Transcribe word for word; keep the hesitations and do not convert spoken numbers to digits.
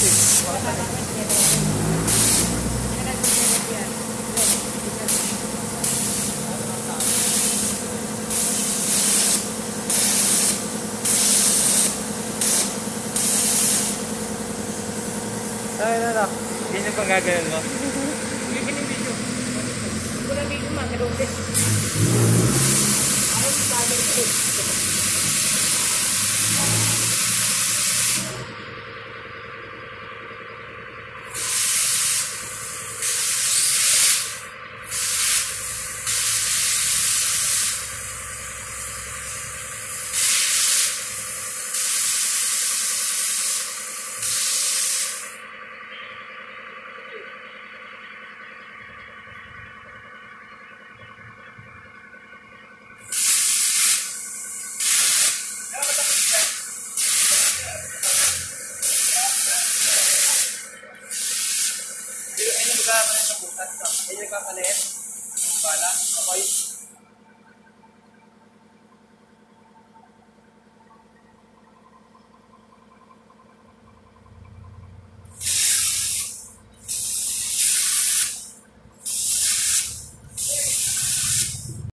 Ay, na na. Hindi pang gagawin mo. Hindi ka ng video. Wala video mga kalungkit. Ayaw yung camera ko. Ay, nagkakalit. Ang bala. Okay.